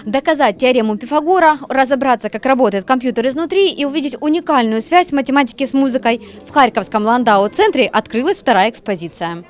Доказать теорему Пифагора, разобраться, как работает компьютер изнутри и увидеть уникальную связь математики с музыкой. В Харьковском Ландау-центре открылась вторая экспозиция.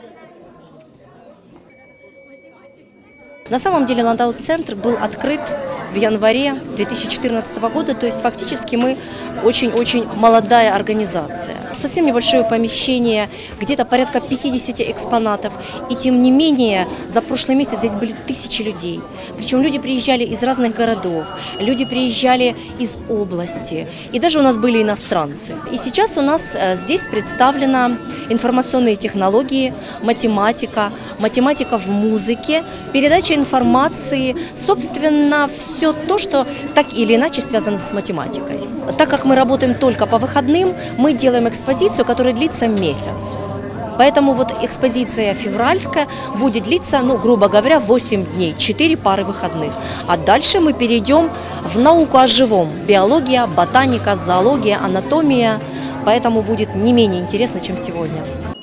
На самом деле Ландау-центр был открыт в январе 2014 года, то есть фактически мы очень-очень молодая организация. Совсем небольшое помещение, где-то порядка 50 экспонатов. И тем не менее, за прошлый месяц здесь были тысячи людей. Причем люди приезжали из разных городов, люди приезжали из области. И даже у нас были иностранцы. И сейчас у нас здесь представлена информационные технологии, математика, математика в музыке, передача информации, собственно, все то, что так или иначе связано с математикой. Так как мы работаем только по выходным, мы делаем экспозицию, которая длится месяц. Поэтому вот экспозиция февральская будет длиться, грубо говоря, 8 дней, 4 пары выходных. А дальше мы перейдем в науку о живом. Биология, ботаника, зоология, анатомия. Поэтому будет не менее интересно, чем сегодня.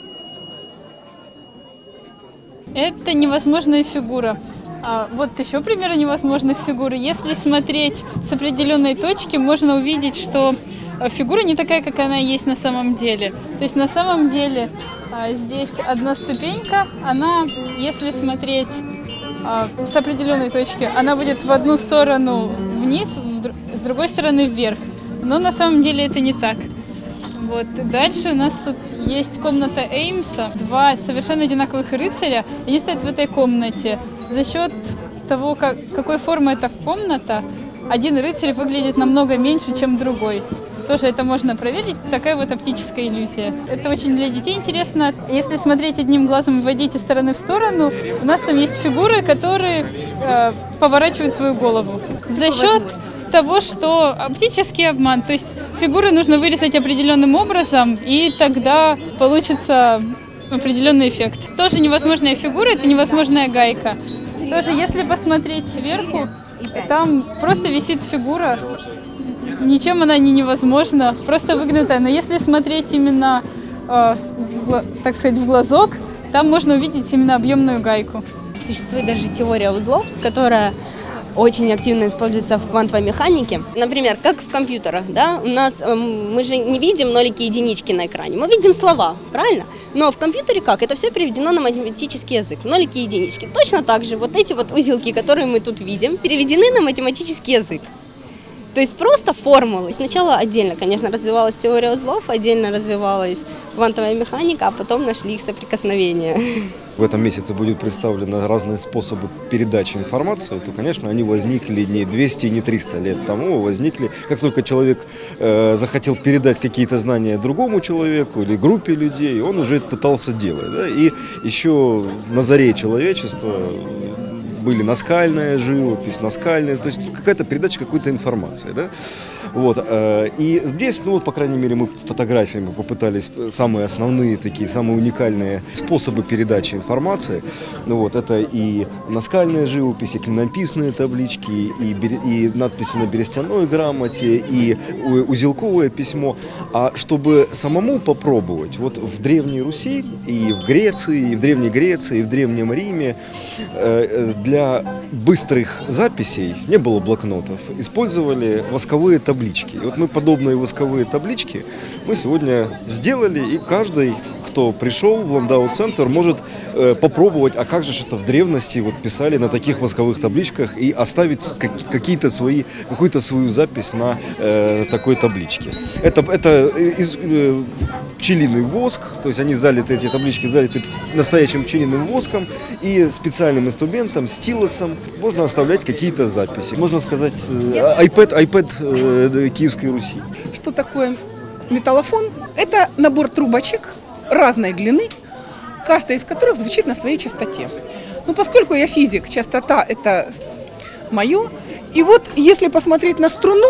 Это невозможная фигура. Вот еще примеры невозможных фигур. Если смотреть с определенной точки, можно увидеть, что фигура не такая, как она есть на самом деле. То есть на самом деле здесь одна ступенька, она, если смотреть с определенной точки, она будет в одну сторону вниз, с другой стороны вверх. Но на самом деле это не так. Вот. Дальше у нас тут есть комната Эймса. Два совершенно одинаковых рыцаря. Они стоят в этой комнате. За счет того, какой формы эта комната, один рыцарь выглядит намного меньше, чем другой. Тоже это можно проверить. Такая вот оптическая иллюзия. Это очень для детей интересно. Если смотреть одним глазом и водить из стороны в сторону, у нас там есть фигуры, которые поворачивают свою голову. За счет того, что оптический обман, то есть фигуры нужно вырезать определенным образом, и тогда получится определенный эффект. Тоже невозможная фигура, это невозможная гайка. Тоже, если посмотреть сверху, там просто висит фигура, ничем она не невозможна, просто выгнутая. Но если смотреть именно, так сказать, в глазок, там можно увидеть именно объемную гайку. Существует даже теория узлов, которая очень активно используется в квантовой механике. Например, как в компьютерах, да, у нас мы же не видим нолики и единички на экране, мы видим слова, правильно? Но в компьютере как? Это все переведено на математический язык, нолики и единички. Точно так же вот эти вот узелки, которые мы тут видим, переведены на математический язык. То есть просто формулы. Сначала отдельно, конечно, развивалась теория узлов, отдельно развивалась квантовая механика, а потом нашли их соприкосновение. В этом месяце будут представлены разные способы передачи информации, то, конечно, они возникли не 200 и не 300 лет тому, возникли, как только человек захотел передать какие-то знания другому человеку или группе людей, он уже это пытался делать. Да? И еще на заре человечества были наскальная живопись, наскальная, то есть какая-то передача какой-то информации. Да? Вот. И здесь, по крайней мере, мы фотографиями попытались самые основные, такие самые уникальные способы передачи информации. Вот. Это и наскальная живопись, и клинописные таблички, и надписи на берестяной грамоте, и узелковое письмо. А чтобы самому попробовать, вот в Древней Руси, и в Греции, и в Древней Греции, и в Древнем Риме для быстрых записей не было блокнотов, использовали восковые таблички. И вот мы подобные восковые таблички мы сегодня сделали, и каждый, кто пришел в Ландау-центр, может попробовать, а как же это в древности вот писали на таких восковых табличках и оставить какую-то свою запись на такой табличке. Это пчелиный воск, то есть они залиты, эти таблички залиты настоящим пчелиным воском, и специальным инструментом, стилусом можно оставлять какие-то записи. Можно сказать, iPad Киевской Руси. Что такое металлофон? Это набор трубочек разной длины, каждая из которых звучит на своей частоте. Но поскольку я физик, частота – это мое. И вот если посмотреть на струну,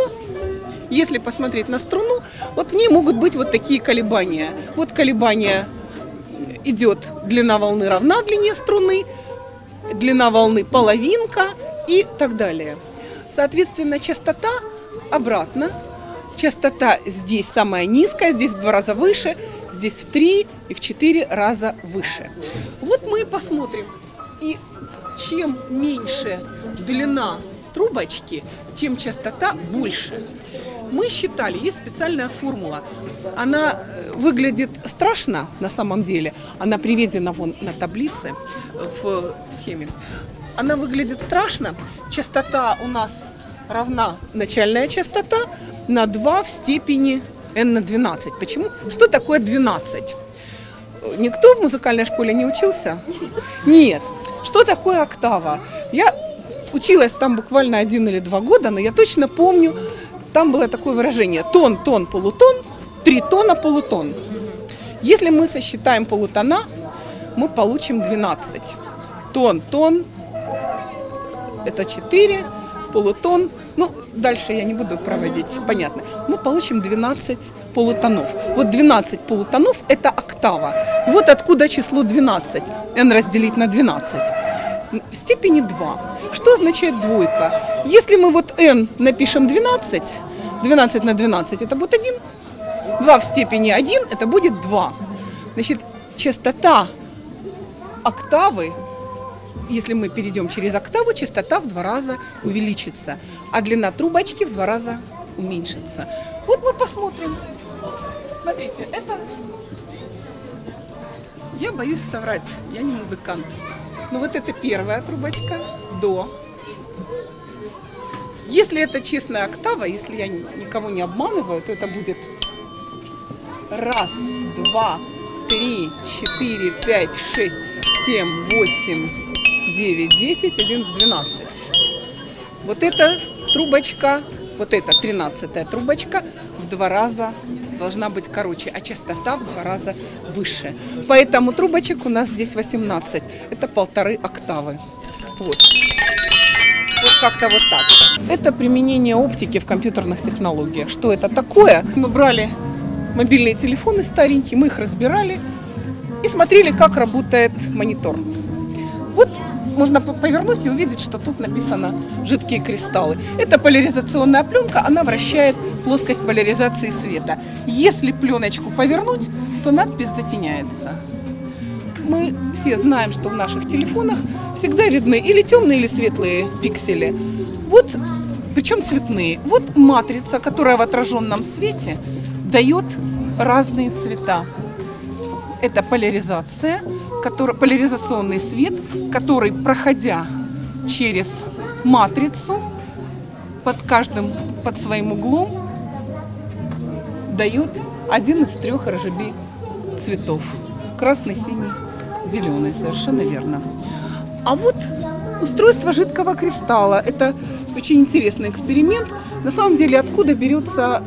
вот в ней могут быть вот такие колебания. Вот колебания идет, длина волны равна длине струны, длина волны половинка и так далее. Соответственно, частота обратно. Частота здесь самая низкая, здесь в 2 раза выше, здесь в 3 и в 4 раза выше. Вот мы посмотрим. И чем меньше длина трубочки, тем частота больше. Мы считали, есть специальная формула. Она выглядит страшно на самом деле. Она приведена вон на таблице в схеме. Она выглядит страшно. Частота у нас равна начальная частота на 2 в степени n на 12. Почему? Что такое 12? Никто в музыкальной школе не учился? Нет. Что такое октава? Я училась там буквально 1 или 2 года, но я точно помню, там было такое выражение: тон, тон, полутон, 3 тона, полутон. Если мы сосчитаем полутона, мы получим 12. Тон, тон, это 4, полутон, ну, дальше я не буду проводить, понятно. Мы получим 12 полутонов. Вот 12 полутонов – это октава. Вот откуда число 12. n разделить на 12. В степени 2. Что означает двойка? Если мы вот n напишем 12, 12 на 12 – это будет 1. 2 в степени 1 – это будет 2. Значит, частота октавы, если мы перейдем через октаву, частота в 2 раза увеличится, а длина трубочки в 2 раза уменьшится. Вот мы посмотрим. Смотрите, это... Я боюсь соврать, я не музыкант. Но вот это первая трубочка, до. Если это честная октава, если я никого не обманываю, то это будет 1, 2, 3, 4, 5, 6, 7, 8, 9, 10, 11, 12. Вот эта трубочка, вот эта 13-я трубочка в 2 раза должна быть короче, а частота в 2 раза выше. Поэтому трубочек у нас здесь 18. Это 1,5 октавы. Вот. Вот как-то вот так. Это применение оптики в компьютерных технологиях. Что это такое? Мы брали мобильные телефоны старенькие, мы их разбирали и смотрели, как работает монитор. Вот можно повернуть и увидеть, что тут написано «жидкие кристаллы». Это поляризационная пленка, она вращает плоскость поляризации света. Если пленочку повернуть, то надпись затеняется. Мы все знаем, что в наших телефонах всегда видны или темные, или светлые пиксели. Вот, причем цветные. Вот матрица, которая в отраженном свете дает разные цвета. Это поляризация, поляризационный свет, который, проходя через матрицу, под своим углом, дает один из 3 RGB цветов. Красный, синий, зеленый, совершенно верно. А вот устройство жидкого кристалла. Это очень интересный эксперимент. На самом деле, откуда берется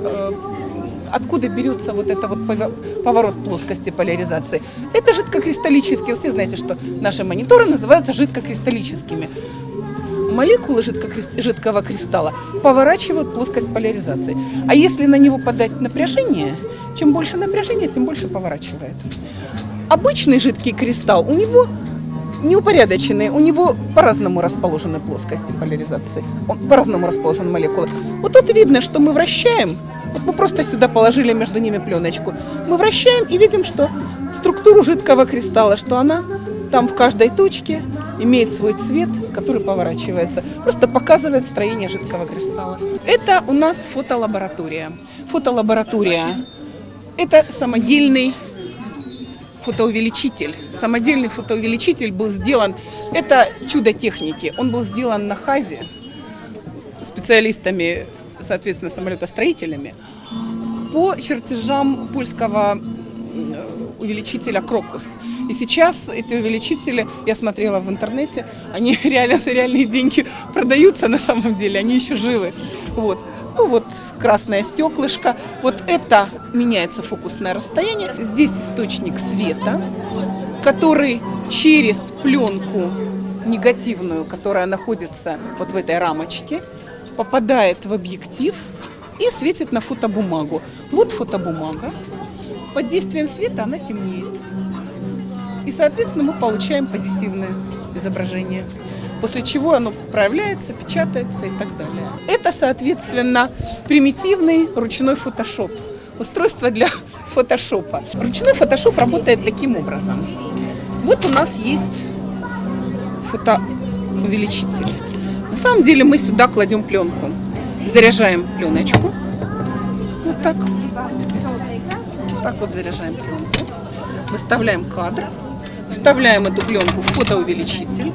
вот это вот поворот плоскости поляризации? Это жидкокристаллические. Все знаете, что наши мониторы называются жидкокристаллическими. Молекулы жидкого кристалла поворачивают плоскость поляризации. А если на него подать напряжение, чем больше напряжения, тем больше поворачивает. Обычный жидкий кристалл, у него неупорядоченный, у него по-разному расположены плоскости поляризации, по-разному расположены молекулы. Вот тут видно, что мы вращаем, вот мы просто сюда положили между ними пленочку. Мы вращаем и видим, что структуру жидкого кристалла, что она там в каждой точке имеет свой цвет, который поворачивается. Просто показывает строение жидкого кристалла. Это у нас фотолаборатория. Фотолаборатория – это самодельный фотоувеличитель. Самодельный фотоувеличитель был сделан, это чудо техники, он был сделан на ХАЗе специалистами, соответственно, самолетостроителями, по чертежам польского увеличителя Крокус. И сейчас эти увеличители, я смотрела в интернете, они реально за реальные деньги продаются на самом деле, они еще живы. Вот. Ну вот красное стеклышко, вот это меняется фокусное расстояние. Здесь источник света, который через пленку негативную, которая находится вот в этой рамочке, попадает в объектив и светит на фотобумагу. Вот фотобумага. Под действием света она темнеет. И, соответственно, мы получаем позитивное изображение. После чего оно проявляется, печатается и так далее. Это, соответственно, примитивный ручной фотошоп. Устройство для фотошопа. Ручной фотошоп работает таким образом. Вот у нас есть фотоувеличитель. На самом деле мы сюда кладем пленку. Заряжаем пленочку. Вот так. Так вот заряжаем пленку. Выставляем кадр. Вставляем эту пленку в фотоувеличитель.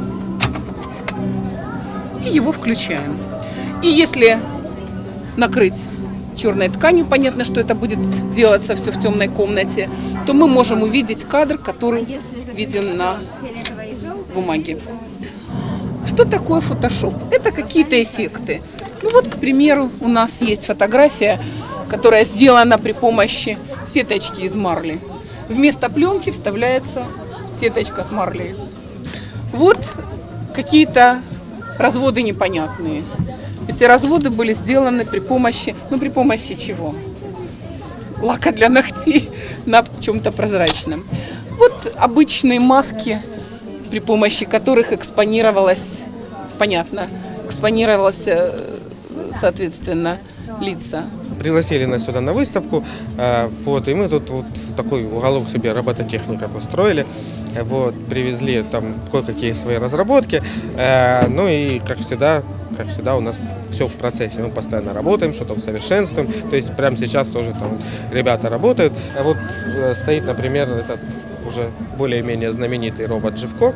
И его включаем. И если накрыть черной тканью, понятно, что это будет делаться все в темной комнате, то мы можем увидеть кадр, который виден на бумаге. Что такое Photoshop? Это какие-то эффекты. Ну вот, к примеру, у нас есть фотография, которая сделана при помощи сеточки из марли. Вместо пленки вставляется сеточка с марли. Вот какие-то разводы непонятные. Эти разводы были сделаны при помощи, при помощи чего? Лака для ногтей на чем-то прозрачном. Вот обычные маски, при помощи которых экспонировалось, соответственно, лица. Пригласили нас сюда на выставку, и мы тут вот такой уголок себе робототехников устроили, привезли там кое-какие свои разработки, ну и как всегда у нас все в процессе, мы постоянно работаем, что-то усовершенствуем, то есть прямо сейчас тоже там ребята работают. Вот стоит, например, этот уже более-менее знаменитый робот Живко.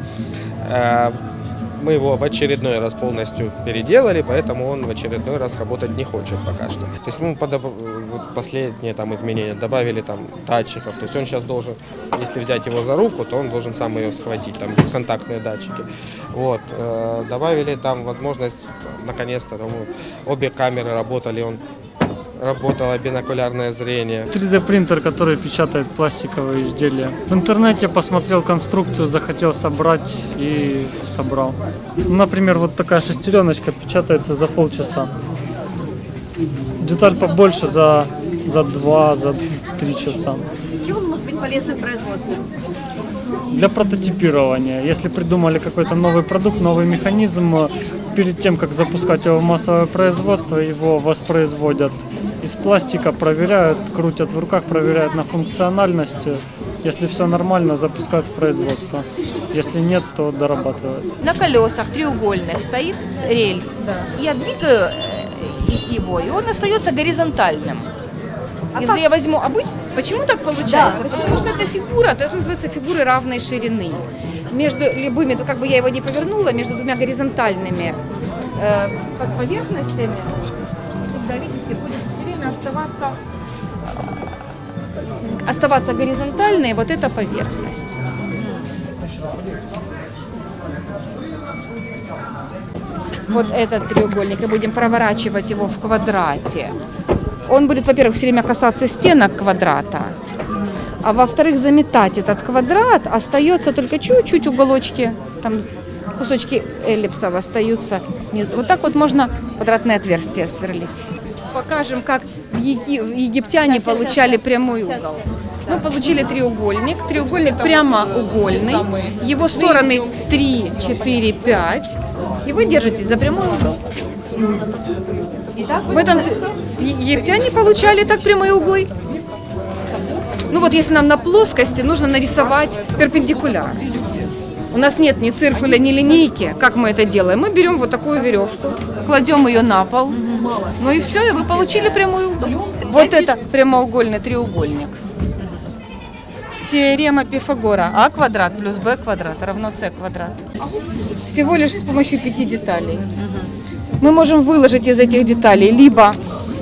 Мы его в очередной раз полностью переделали, поэтому он в очередной раз работать не хочет пока что. То есть мы последние там изменения добавили там датчиков. То есть он сейчас должен, если взять его за руку, то он должен сам ее схватить, там бесконтактные датчики. Добавили там возможность, наконец-то, обе камеры работали, работало бинокулярное зрение. 3D-принтер, который печатает пластиковые изделия. В интернете посмотрел конструкцию, захотел собрать и собрал. Например, вот такая шестереночка печатается за полчаса. Деталь побольше за 2-3 часа. Чего может быть полезно в производстве? Для прототипирования. Если придумали какой-то новый продукт, новый механизм, перед тем, как запускать его в массовое производство, его воспроизводят из пластика, проверяют, крутят в руках, проверяют на функциональность. Если все нормально, запускают в производство. Если нет, то дорабатывают. На колесах треугольных стоит рельс. Да. Я двигаю его, и он остается горизонтальным. Если я возьму почему так получается? Да, потому что эта фигура, это называется фигуры равной ширины. Между любыми, я его не повернула, между двумя горизонтальными поверхностями, когда, видите, будет все время оставаться горизонтальной вот эта поверхность. Вот этот треугольник, и будем проворачивать его в квадрате. Он будет, во-первых, все время касаться стенок квадрата, а во-вторых, заметать этот квадрат, остается только чуть-чуть уголочки, там кусочки эллипсов остаются. Вот так вот можно квадратное отверстие сверлить. Покажем, как египтяне получали прямой угол. Мы получили треугольник прямоугольный, его стороны 3, 4, 5, и вы держитесь за прямой угол. В этом египтяне получали так прямые углы. Если нам на плоскости, нужно нарисовать перпендикуляр. У нас нет ни циркуля, ни линейки. Как мы это делаем? Мы берем вот такую веревку, кладем ее на пол, и все, и вы получили прямой угол. Вот это прямоугольный треугольник. Теорема Пифагора. А квадрат плюс Б квадрат равно С квадрат. Всего лишь с помощью 5 деталей. Мы можем выложить из этих деталей либо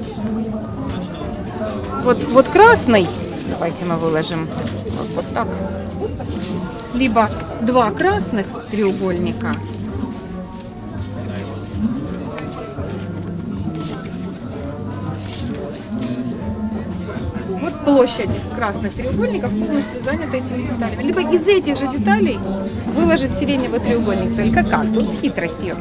вот красный, давайте мы выложим вот так, либо 2 красных треугольника, вот площадь красных треугольников полностью занята этими деталями, либо из этих же деталей выложить сиреневый треугольник, только как? Тут с хитростью.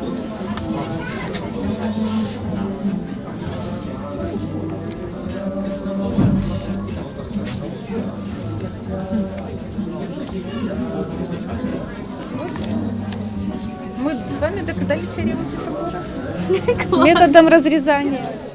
Мы с вами доказали теорему Пифагора методом разрезания.